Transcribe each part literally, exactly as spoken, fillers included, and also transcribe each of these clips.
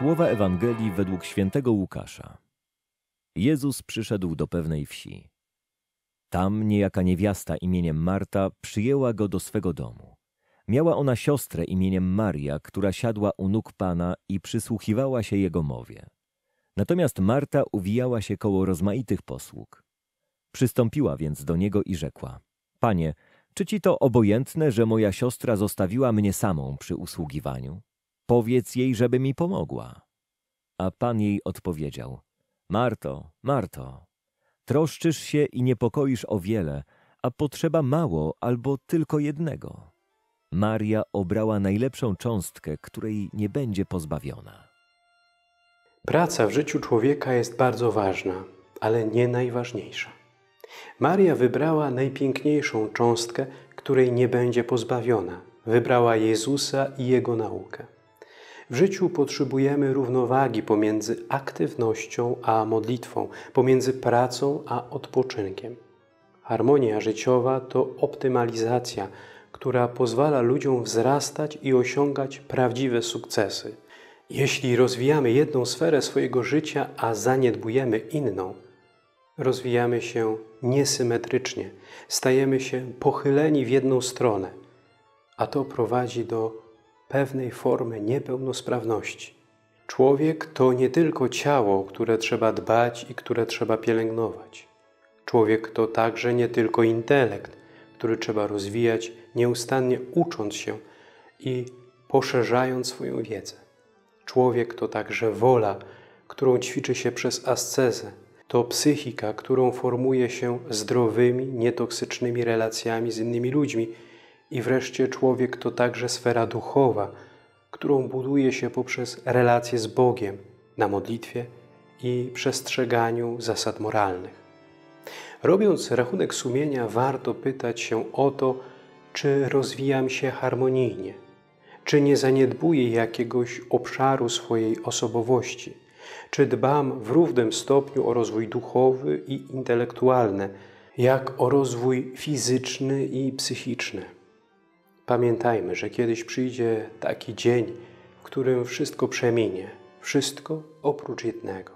Słowa Ewangelii według świętego Łukasza. Jezus przyszedł do pewnej wsi. Tam niejaka niewiasta imieniem Marta przyjęła go do swego domu. Miała ona siostrę imieniem Maria, która siadła u nóg Pana i przysłuchiwała się Jego mowie. Natomiast Marta uwijała się koło rozmaitych posług. Przystąpiła więc do Niego i rzekła: Panie, czy Ci to obojętne, że moja siostra zostawiła mnie samą przy usługiwaniu? Powiedz jej, żeby mi pomogła. A Pan jej odpowiedział: Marto, Marto, troszczysz się i niepokoisz o wiele, a potrzeba mało albo tylko jednego. Maria obrała najlepszą cząstkę, której nie będzie pozbawiona. Praca w życiu człowieka jest bardzo ważna, ale nie najważniejsza. Maria wybrała najpiękniejszą cząstkę, której nie będzie pozbawiona. Wybrała Jezusa i Jego naukę. W życiu potrzebujemy równowagi pomiędzy aktywnością a modlitwą, pomiędzy pracą a odpoczynkiem. Harmonia życiowa to optymalizacja, która pozwala ludziom wzrastać i osiągać prawdziwe sukcesy. Jeśli rozwijamy jedną sferę swojego życia, a zaniedbujemy inną, rozwijamy się niesymetrycznie, stajemy się pochyleni w jedną stronę, a to prowadzi do pewnej formy niepełnosprawności. Człowiek to nie tylko ciało, które trzeba dbać i które trzeba pielęgnować. Człowiek to także nie tylko intelekt, który trzeba rozwijać, nieustannie ucząc się i poszerzając swoją wiedzę. Człowiek to także wola, którą ćwiczy się przez ascezę. To psychika, którą formuje się zdrowymi, nietoksycznymi relacjami z innymi ludźmi. I wreszcie człowiek to także sfera duchowa, którą buduje się poprzez relacje z Bogiem na modlitwie i przestrzeganiu zasad moralnych. Robiąc rachunek sumienia, warto pytać się o to, czy rozwijam się harmonijnie, czy nie zaniedbuję jakiegoś obszaru swojej osobowości, czy dbam w równym stopniu o rozwój duchowy i intelektualny, jak o rozwój fizyczny i psychiczny. Pamiętajmy, że kiedyś przyjdzie taki dzień, w którym wszystko przeminie, wszystko oprócz jednego.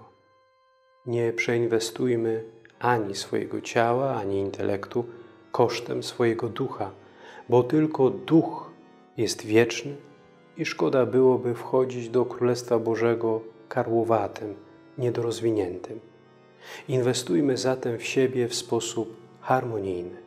Nie przeinwestujmy ani swojego ciała, ani intelektu kosztem swojego ducha, bo tylko duch jest wieczny i szkoda byłoby wchodzić do Królestwa Bożego karłowatym, niedorozwiniętym. Inwestujmy zatem w siebie w sposób harmonijny.